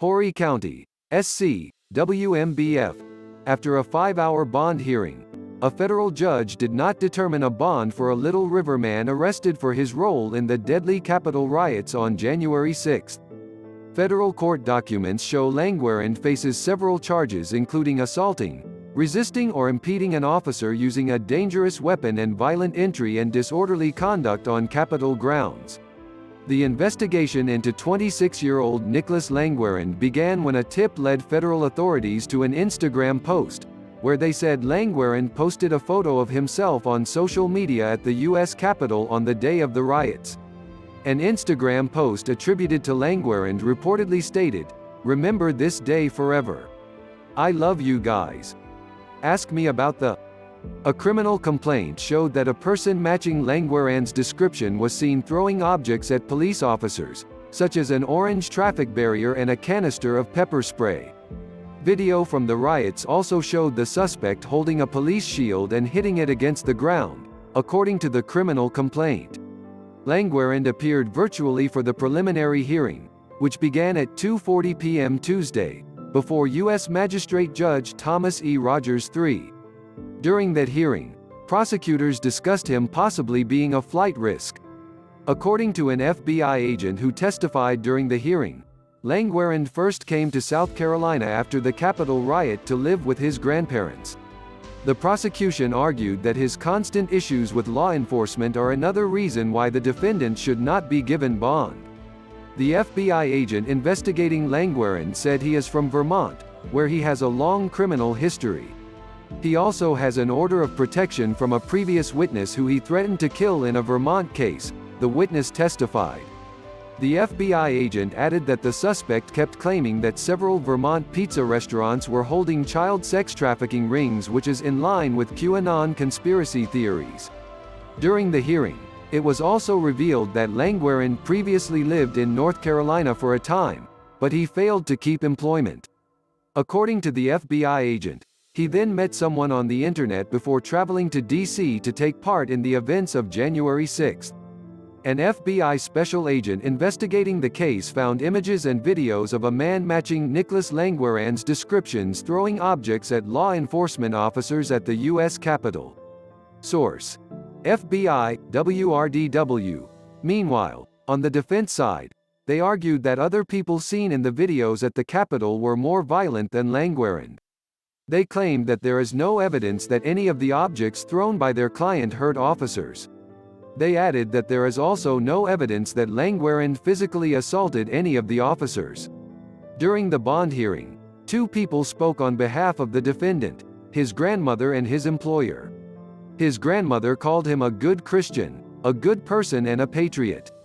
Horry County, SC, WMBF. After a 5-hour bond hearing, a federal judge did not determine a bond for a Little River man arrested for his role in the deadly Capitol riots on January 6. Federal court documents show Langwarand faces several charges including assaulting, resisting or impeding an officer using a dangerous weapon and violent entry and disorderly conduct on Capitol grounds. The investigation into 26-year-old Nicholas Langwarand began when a tip led federal authorities to an Instagram post, where they said Langwarand posted a photo of himself on social media at the U.S. Capitol on the day of the riots. An Instagram post attributed to Langwarand reportedly stated, "Remember this day forever. I love you guys. Ask me about the..." A criminal complaint showed that a person matching Langwarand's description was seen throwing objects at police officers, such as an orange traffic barrier and a canister of pepper spray. Video from the riots also showed the suspect holding a police shield and hitting it against the ground, according to the criminal complaint. Langwarand appeared virtually for the preliminary hearing, which began at 2:40 p.m. Tuesday, before U.S. Magistrate Judge Thomas E. Rogers III. During that hearing, prosecutors discussed him possibly being a flight risk. According to an FBI agent who testified during the hearing, Langwarand first came to South Carolina after the Capitol riot to live with his grandparents. The prosecution argued that his constant issues with law enforcement are another reason why the defendant should not be given bond. The FBI agent investigating Langwarand said he is from Vermont, where he has a long criminal history. He also has an order of protection from a previous witness who he threatened to kill in a Vermont case, the witness testified. The FBI agent added that the suspect kept claiming that several Vermont pizza restaurants were holding child sex trafficking rings, which is in line with QAnon conspiracy theories. During the hearing, it was also revealed that Langwarand previously lived in North Carolina for a time, but he failed to keep employment. According to the FBI agent, he then met someone on the internet before traveling to D.C. to take part in the events of January 6. An FBI special agent investigating the case found images and videos of a man matching Nicholas Langwarand's descriptions throwing objects at law enforcement officers at the U.S. Capitol. Source: FBI, WRDW. Meanwhile, on the defense side, they argued that other people seen in the videos at the Capitol were more violent than Langwarand. They claimed that there is no evidence that any of the objects thrown by their client hurt officers. They added that there is also no evidence that Langwarand physically assaulted any of the officers. During the bond hearing, two people spoke on behalf of the defendant, his grandmother and his employer. His grandmother called him a good Christian, a good person and a patriot.